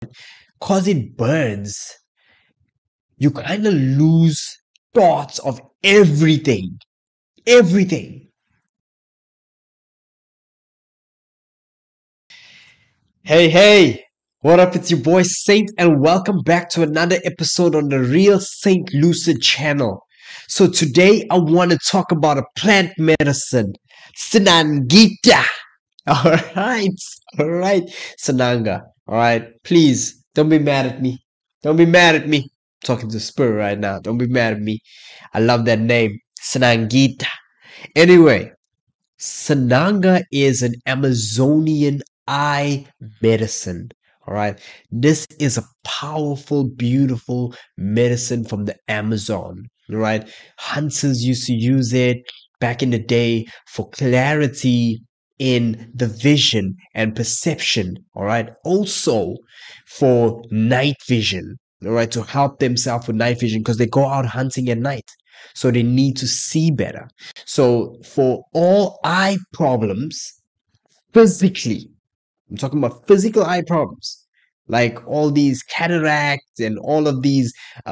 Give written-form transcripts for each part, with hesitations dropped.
Cause it burns, you kind of lose thoughts of everything. Everything. Hey, hey, what up? It's your boy Saint, and welcome back to another episode on the Real Saint Lucid channel. So, today I want to talk about a plant medicine, Sinangita. Alright, alright, Sananga. Alright, please don't be mad at me. Don't be mad at me. I'm talking to Spirit right now. Don't be mad at me. I love that name, Sinangita. Anyway, Sananga is an Amazonian eye medicine. All right. This is a powerful, beautiful medicine from the Amazon. All right. Hunters used to use it back in the day for clarity in the vision and perception. All right. Also for night vision. All right. To help themselves with night vision because they go out hunting at night. So they need to see better. So for all eye problems, physically, I'm talking about physical eye problems, like all these cataracts and all of these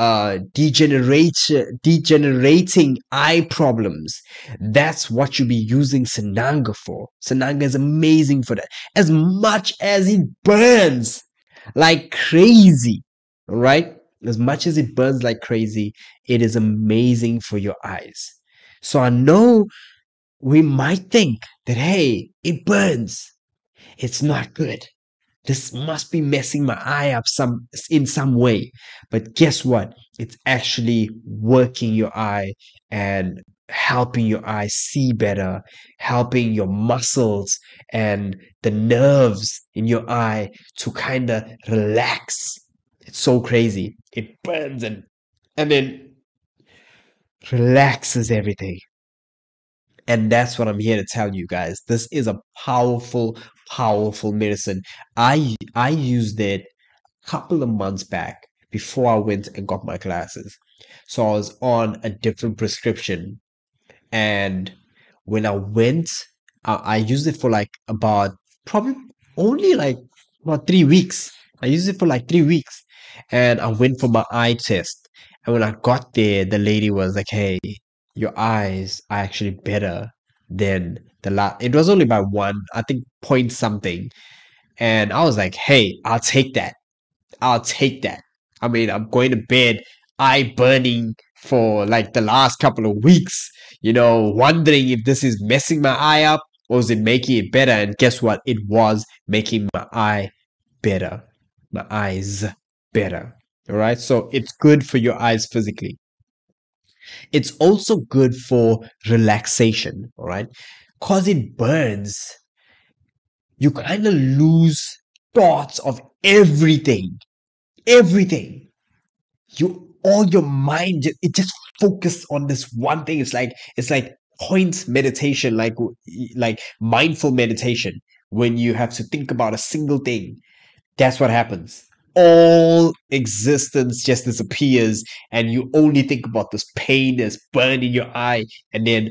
degenerating eye problems. That's what you be using Sananga for. Sananga is amazing for that. As much as it burns like crazy, all right? As much as it burns like crazy, it is amazing for your eyes. So I know we might think that, hey, it burns. It's not good. This must be messing my eye up in some way. But guess what? It's actually working your eye and helping your eye see better, helping your muscles and the nerves in your eye to kind of relax. It's so crazy. It burns and then relaxes everything. And that's what I'm here to tell you guys. This is a powerful, powerful medicine. I used it a couple of months back before I went and got my glasses. So I was on a different prescription. And when I went, I used it for like about probably only like about 3 weeks. I used it for like 3 weeks. And I went for my eye test. And when I got there, the lady was like, hey, your eyes are actually better than the last. It was only by one, I think, point something. And I was like, hey, I'll take that. I'll take that. I mean, I'm going to bed, eye burning for like the last couple of weeks, wondering if this is messing my eye up or is it making it better? And guess what? It was making my eye better, my eyes better. All right. So it's good for your eyes physically. It's also good for relaxation. All right. Cause it burns, you kind of lose thoughts of everything. All your mind, it just focus on this one thing. It's like point meditation, like mindful meditation. When you have to think about a single thing, that's what happens. All existence just disappears, and you only think about this pain that's burning your eye, and then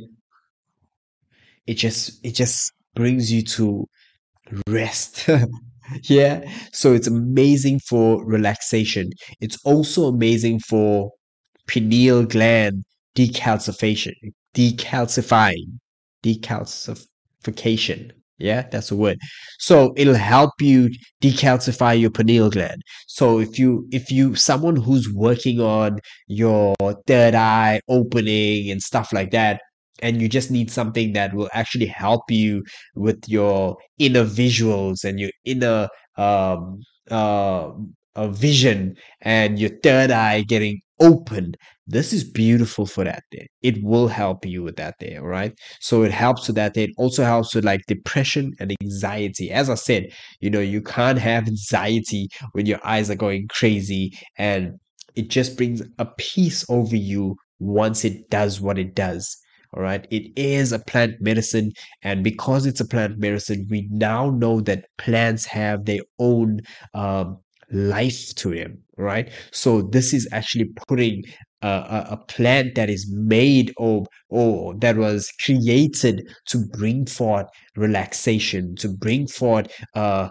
it just brings you to rest. Yeah. So it's amazing for relaxation. It's also amazing for pineal gland decalcification, decalcifying, decalcification. Yeah, that's a word. So it'll help you decalcify your pineal gland. So if you someone who's working on your third eye opening and stuff like that, and you just need something that will actually help you with your inner visuals and your inner um uh, vision and your third eye getting opened, this is beautiful for that day. It will help you with that day, all right? So it helps with that day. It also helps with like depression and anxiety. As I said, you can't have anxiety when your eyes are going crazy, and it just brings a peace over you once it does what it does. All right. It is a plant medicine. And because it's a plant medicine, we now know that plants have their own life to them. Right. So this is actually putting a plant that is made or that was created to bring forth relaxation, to bring forth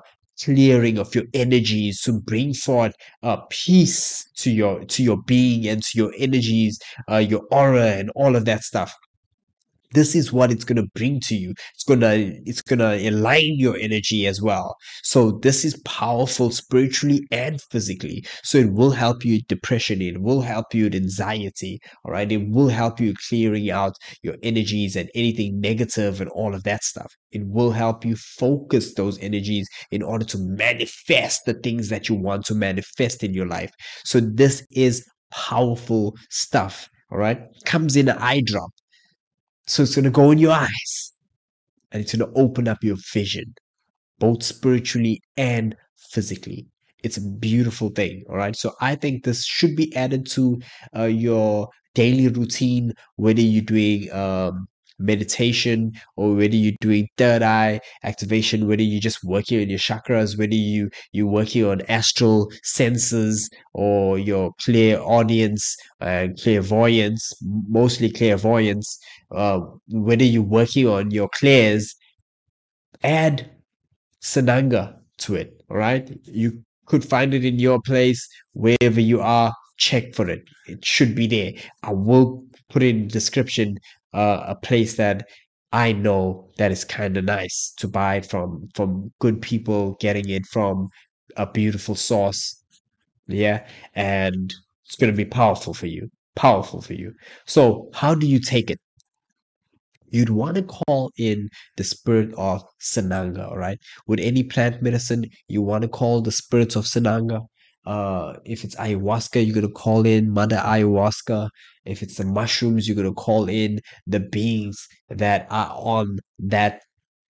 clearing of your energies to bring forth peace to your being and to your energies, your aura and all of that stuff. This is what it's going to bring to you. It's going to align your energy as well. So this is powerful spiritually and physically. So it will help you with depression, it will help you with anxiety, all right? It will help you clearing out your energies and anything negative and all of that stuff. It will help you focus those energies in order to manifest the things that you want to manifest in your life. So this is powerful stuff, all right? Comes in an eye drop. So it's going to go in your eyes and it's going to open up your vision, both spiritually and physically. It's a beautiful thing. All right. So I think this should be added to your daily routine, whether you're doing meditation or whether you're doing third eye activation, whether you're just working on your chakras, whether you're working on astral senses or your clairaudience and clairvoyance, mostly clairvoyance, whether you're working on your clairs, add Sananga to it. All right. You could find it in your place, wherever you are. Check for it. It should be there. I will put in description a place that I know that is kind of nice to buy it from good people, getting it from a beautiful source. Yeah. And it's going to be powerful for you. Powerful for you. So, how do you take it? You'd want to call in the spirit of Sananga, all right? With any plant medicine, you want to call the spirits of Sananga. If it's ayahuasca, you're gonna call in Mother Ayahuasca. If it's the mushrooms, you're gonna call in the beings that are on that,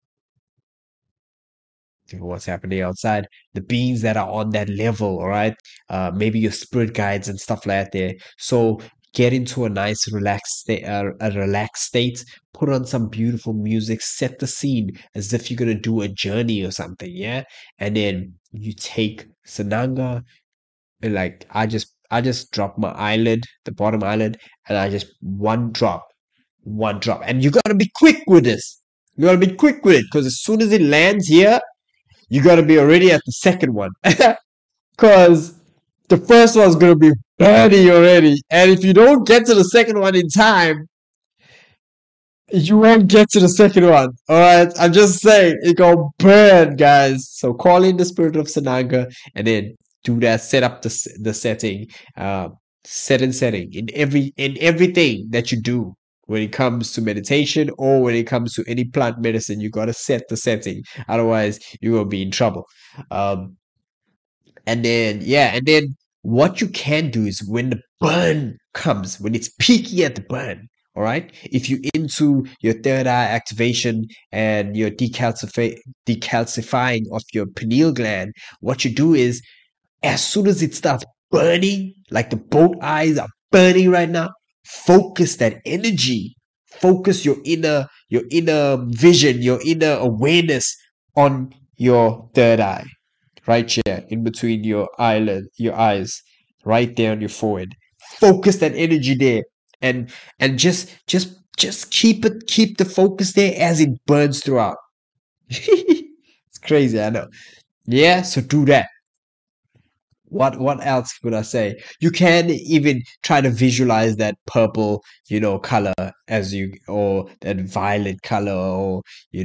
what's happening outside, the beings that are on that level, all right? Maybe your spirit guides and stuff like that. So get into a nice relaxed state, a relaxed state. Put on some beautiful music, set the scene as if you're gonna do a journey or something, yeah. And then you take Sananga, and like I just drop my eyelid, the bottom eyelid, and I just one drop, and you gotta be quick with this. You gotta be quick with it because as soon as it lands here, you got to be already at the second one because the first one's going to be burning already. And if you don't get to the second one in time, you won't get to the second one. All right. I'm just saying it gonna burn, guys. So call in the spirit of Sananga and then do that. Set up the setting. Setting in everything that you do when it comes to meditation or when it comes to any plant medicine. You gotta set the setting. Otherwise, you will be in trouble. Um, and then, yeah, and then what you can do is when the burn comes, when it's peaky at the burn, all right? If you into your third eye activation and your decalcifying of your pineal gland, what you do is as soon as it starts burning, like the both eyes are burning right now, focus that energy, focus your inner vision, your inner awareness on your third eye right here in between your eyelid, your eyes, right there on your forehead. Focus that energy there, and just keep the focus there as it burns throughout. It's crazy, I know. Yeah, so do that. What else could I say? You can even try to visualize that purple, color as you, or that violet color, or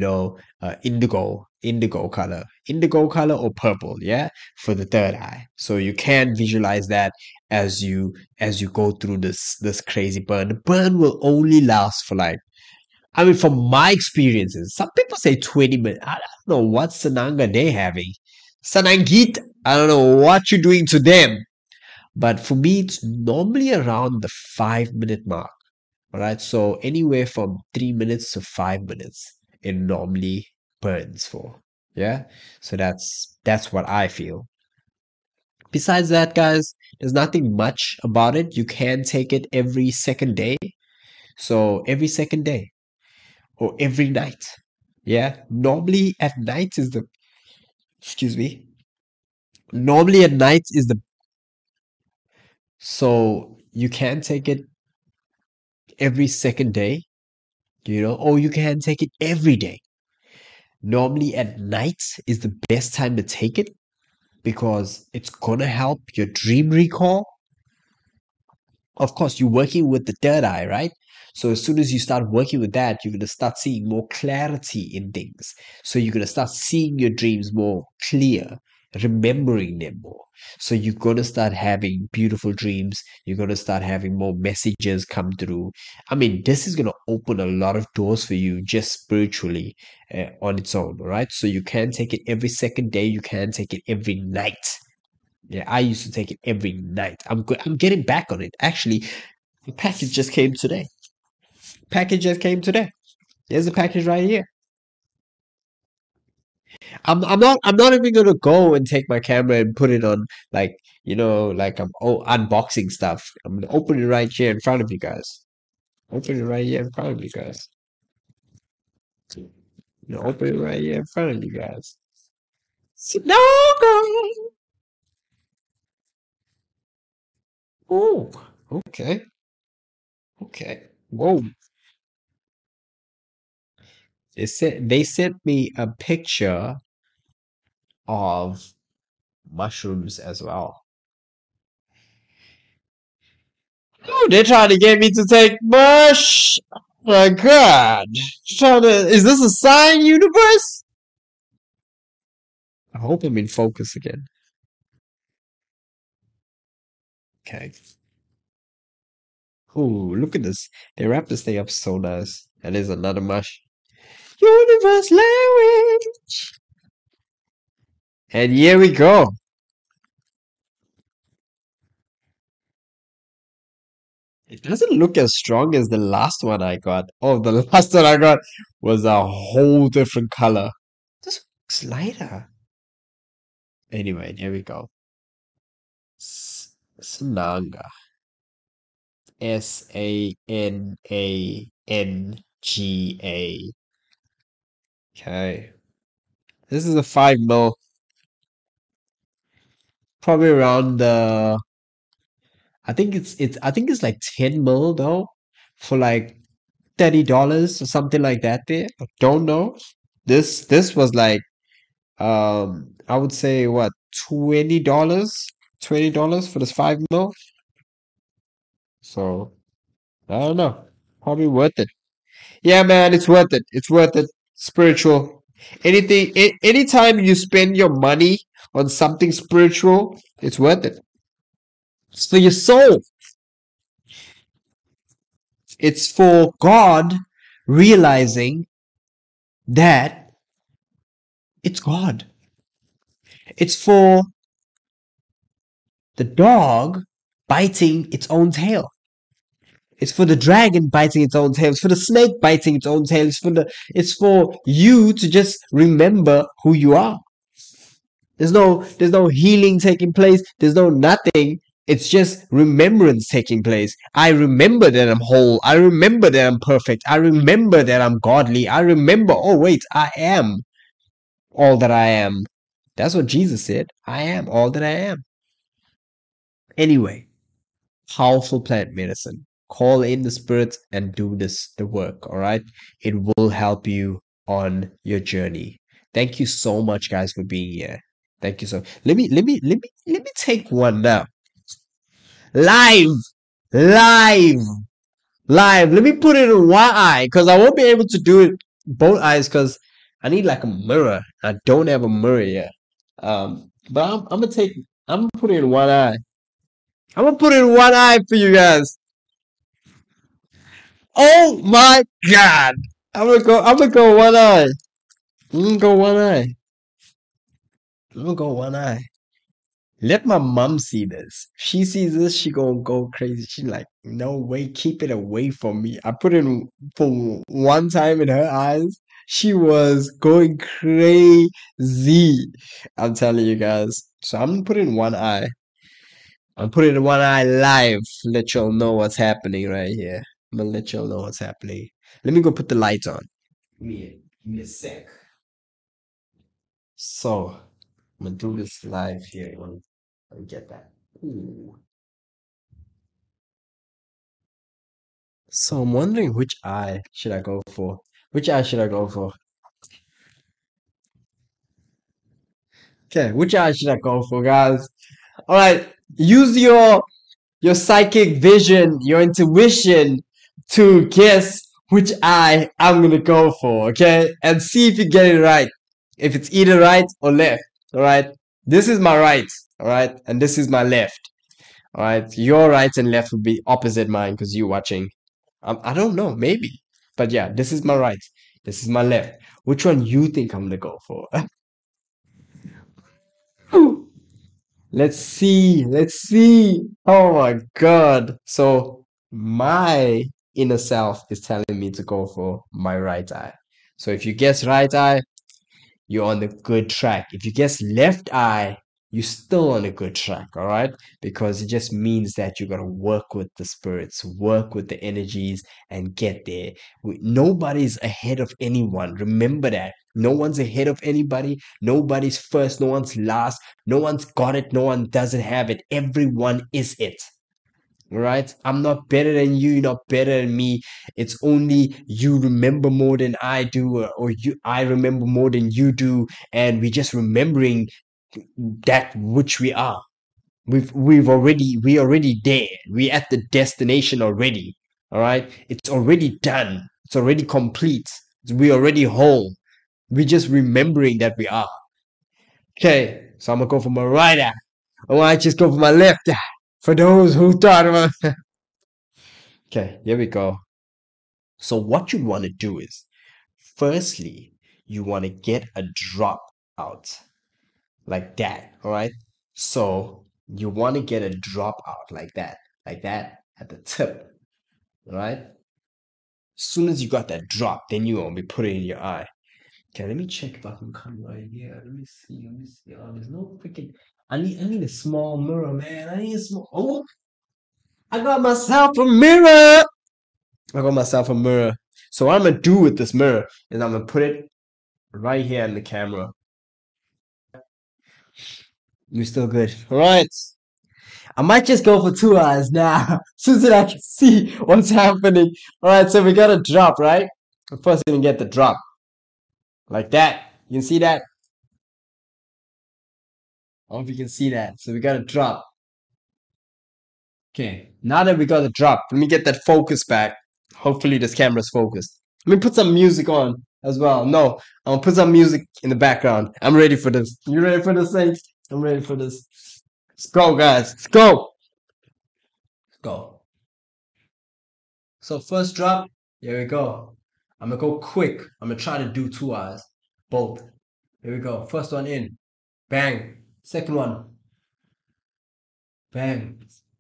indigo color or purple, yeah, for the third eye. So you can visualize that as you go through this crazy burn. The burn will only last for like, I mean, from my experiences, some people say 20 minutes. I don't know what Sananga they having. Sanangit, I don't know what you're doing to them. But for me, it's normally around the 5 minute mark. All right. So anywhere from 3 minutes to 5 minutes, it normally burns for. Yeah. So that's what I feel. Besides that, guys, there's nothing much about it. You can take it every second day. So every second day or every night. Yeah. Normally at night is the, excuse me. Normally at night is the, so you can take it every second day, or you can take it every day. Normally at night is the best time to take it because it's gonna help your dream recall. Of course, you're working with the third eye, right? So as soon as you start working with that, you're gonna start seeing more clarity in things. So you're gonna start seeing your dreams more clear, remembering them more. So you're gonna start having beautiful dreams. You're gonna start having more messages come through. I mean, this is gonna open a lot of doors for you just spiritually on its own, all right? So you can take it every second day. You can take it every night. Yeah, I used to take it every night. I'm getting back on it. Actually, the package just came today. Package just came today. There's the package right here. I'm not even gonna go and take my camera and put it on like like I'm unboxing stuff. I'm gonna open it right here in front of you guys. Open it right here in front of you guys. Open it right here in front of you guys. No, girl. Oh, okay, okay. Whoa. They sent me a picture of mushrooms as well. Oh, they're trying to get me to take mush. Oh my God. Is this a sign, universe? I hope I'm in focus again. Okay. Ooh, look at this. They wrap this thing up so nice. And there's another mush. Universe language. And here we go. It doesn't look as strong as the last one I got. Oh, the last one I got was a whole different color. This looks lighter. Anyway, here we go. Sananga. Sananga. Okay. This is a 5 mil. Probably around the I think it's like 10 mil though. For like $30 or something like that there. I don't know. This was like I would say what $20? $20 for this 5 mil. So I don't know. Probably worth it. Yeah, man, it's worth it. It's worth it. Spiritual. Anytime you spend your money on something spiritual, it's worth it. It's for your soul. It's for God realizing that it's God. It's for the dog biting its own tail. It's for the dragon biting its own tail. It's for the snake biting its own tail. It's for you to just remember who you are. There's no healing taking place. There's no nothing. It's just remembrance taking place. I remember that I'm whole. I remember that I'm perfect. I remember that I'm godly. I remember, oh wait, I am all that I am. That's what Jesus said. I am all that I am. Anyway, powerful plant medicine. Call in the spirits and do the work, all right? It will help you on your journey. Thank you so much guys for being here. Thank you so. Let me take one now. Live, live, live. Let me put it in one eye because I won't be able to do it both eyes because I need like a mirror. I don't have a mirror yet. But I'm gonna take. I'm gonna put it in one eye. I'm gonna put it in one eye for you guys. Oh my God! I'm gonna go. I'm gonna go one eye. I'm gonna go one eye. I'm gonna go one eye. Let my mom see this. She sees this, she gonna go crazy. She like, no way, keep it away from me. I put it in for one time in her eyes. She was going crazy. I'm telling you guys. So I'm gonna put it in one eye. I'm putting it in one eye live. Let y'all know what's happening right here. I'm gonna let y'all know what's happening. Let me go put the lights on. Give me a sec. So I'm gonna do this live here. Let me get that. Ooh. So I'm wondering which eye should I go for? Which eye should I go for? Okay, which eye should I go for, guys? All right, use your psychic vision, your intuition to guess which eye I'm gonna go for, okay? And see if you get it right. If it's either right or left, all right? This is my right, all right? And this is my left, all right? Your right and left would be opposite mine because you're watching. I don't know, maybe. But yeah, this is my right. This is my left. Which one you think I'm gonna go for? Let's see. Let's see. Oh my God. So my inner self is telling me to go for my right eye. So if you guess right eye, you're on the good track. If you guess left eye, you're still on a good track, all right? Because it just means that you got to work with the spirits, work with the energies, and get there. Nobody's ahead of anyone. Remember that. No one's ahead of anybody. Nobody's first. No one's last. No one's got it. No one doesn't have it. Everyone is it. All right, I'm not better than you, you're not better than me. It's only you remember more than I do, or you I remember more than you do, and we're just remembering that which we are. We already there. We're at the destination already. All right, it's already done. It's already complete. We're already whole. We're just remembering that we are. Okay, so I'm gonna go for my right eye. I might just go for my left eye. For those who thought about. Okay, here we go. So what you want to do is, firstly, you want to get a drop out like that, all right? So you want to get a drop out like that at the tip, all right? As soon as you got that drop, then you want to be putting it in your eye. Okay, let me check if I can come right here. Let me see. Let me see. Oh, there's no freaking. I need a small mirror, man. I need a small. Oh, I got myself a mirror. I got myself a mirror. So what I'm gonna do with this mirror is I'm gonna put it right here in the camera. You're still good. All right. I might just go for two eyes now, so that I can see what's happening. All right. So we got a drop, right? First, we can get the drop like that. You can see that. I hope you can see that. So we got a drop. Okay. Now that we got the drop, let me get that focus back. Hopefully, this camera's focused. Let me put some music on as well. No, I'm gonna put some music in the background. I'm ready for this. You ready for this, Saints? I'm ready for this. Let's go, guys. Let's go. Let's go. So first drop, here we go. I'm gonna go quick. I'm gonna try to do two eyes, both. Here we go. First one in, bang. Second one, bang.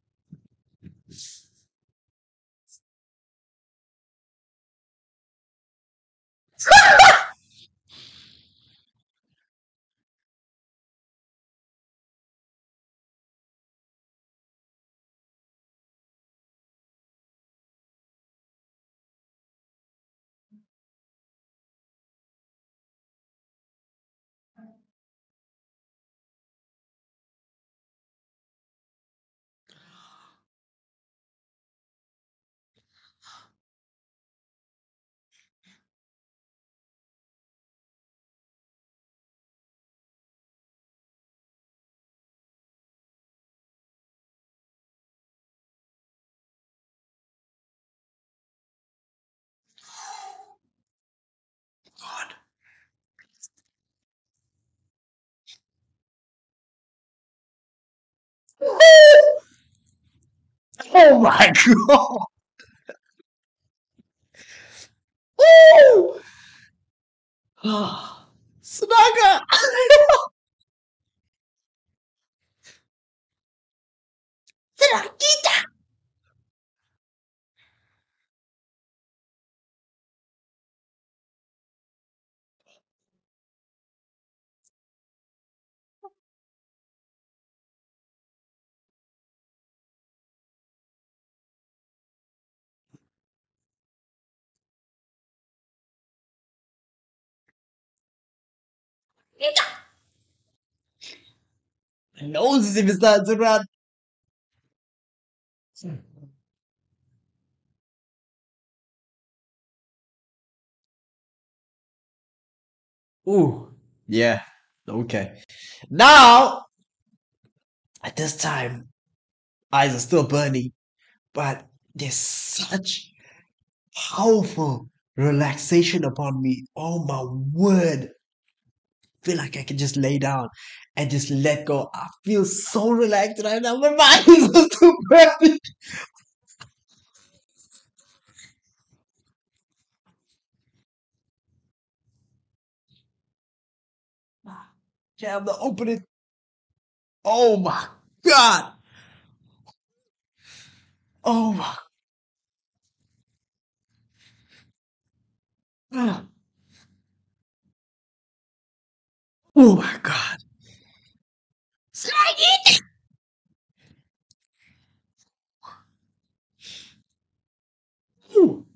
God. Oh my god. Woo! Snaga. Snagita. My nose is even starting to run. Ooh, yeah. Okay. Now, at this time, eyes are still burning, but there's such powerful relaxation upon me. Oh my word. Feel like I can just lay down and just let go. I feel so relaxed right now. My mind is so perfect. Yeah, I'm gonna open it. Oh my god. Oh my god. Oh my god. Ooh.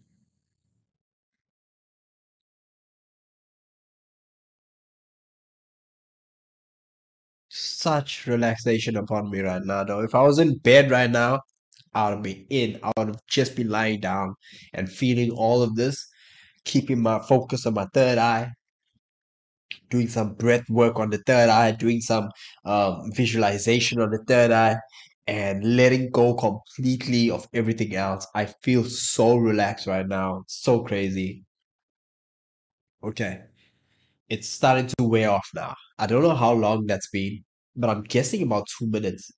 Such relaxation upon me right now, though. If I was in bed right now, I would be in. I would have just been lying down and feeling all of this, keeping my focus on my third eye, doing some breath work on the third eye, doing some visualization on the third eye, and letting go completely of everything else. I feel so relaxed right now. So crazy. Okay. It's starting to wear off now. I don't know how long that's been, but I'm guessing about 2 minutes.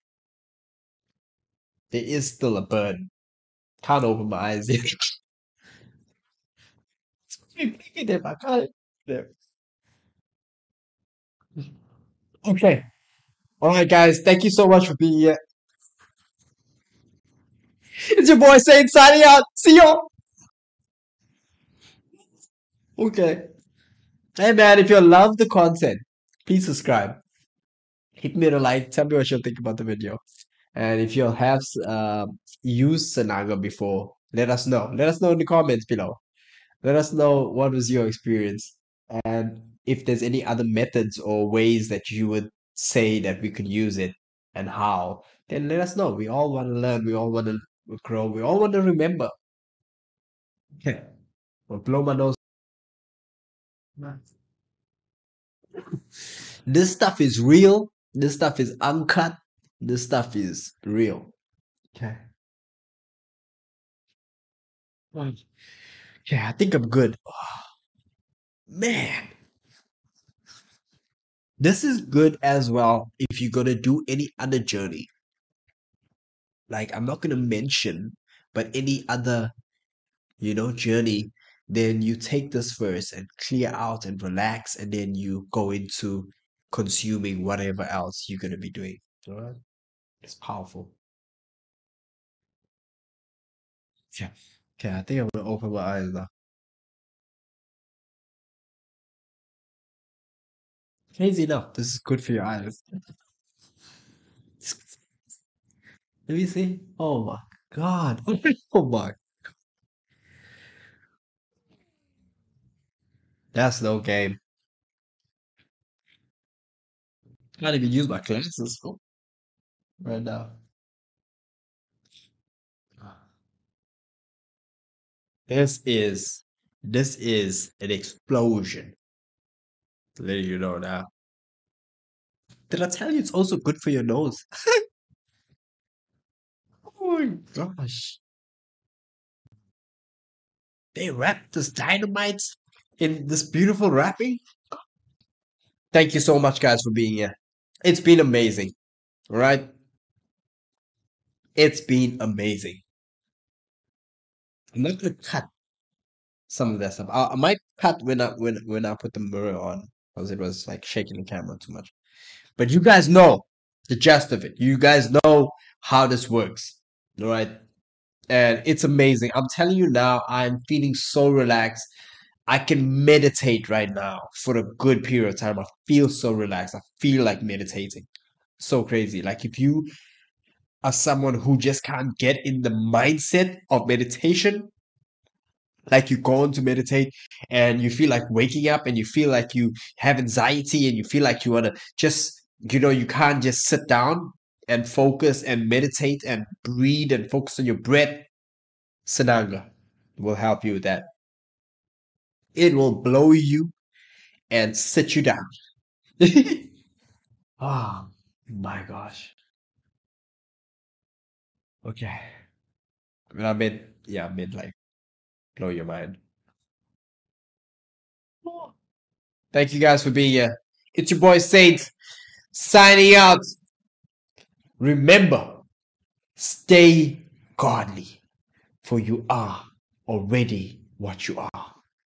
There is still a burn. Can't open my eyes yet. Keep blinking them, I can't. There. Okay. All right, guys. Thank you so much for being here. It's your boy Saint signing out. See you. Okay. Hey, man, if you love the content, please subscribe. Hit me with a like. Tell me what you think about the video. And if you have used Sanaga before, let us know. Let us know in the comments below. Let us know what was your experience. And if there's any other methods or ways that you would say that we could use it and how, then let us know. We all want to learn. We all want to grow. We all want to remember. Okay. Well, blow my nose. This stuff is real. This stuff is uncut. This stuff is real. Okay. Right. Yeah, I think I'm good. Man, this is good as well if you're gonna do any other journey. Like, I'm not gonna mention, but any other, journey, then you take this first and clear out and relax, and then you go into consuming whatever else you're gonna be doing. All right? It's powerful. Yeah. Okay, I think I'm gonna open my eyes now. Crazy enough, this is good for your eyes. Let me see. Oh my God. Oh my. That's no game. Can't even use my glasses right now. This is this is an explosion. Letting you know now. Did I tell you it's also good for your nose? Oh my gosh. They wrapped this dynamite in this beautiful wrapping. Thank you so much, guys, for being here. It's been amazing. All right? It's been amazing. I'm not gonna cut some of that stuff. I might cut when I put the mirror on because it was like shaking the camera too much. But you guys know the gist of it. You guys know how this works. All right? And it's amazing. I'm telling you now, I'm feeling so relaxed. I can meditate right now for a good period of time. I feel so relaxed. I feel like meditating. So crazy. Like if you are someone who just can't get in the mindset of meditation, like you go on to meditate and you feel like waking up and you feel like you have anxiety and you feel like you want to just, you can't just sit down and focus and meditate and breathe and focus on your breath. Sananga will help you with that. It will blow you and sit you down. Oh my gosh. Okay. I mean, I made like blow your mind. Thank you guys for being here. It's your boy Saint signing out. Remember, stay godly, for you are already what you are.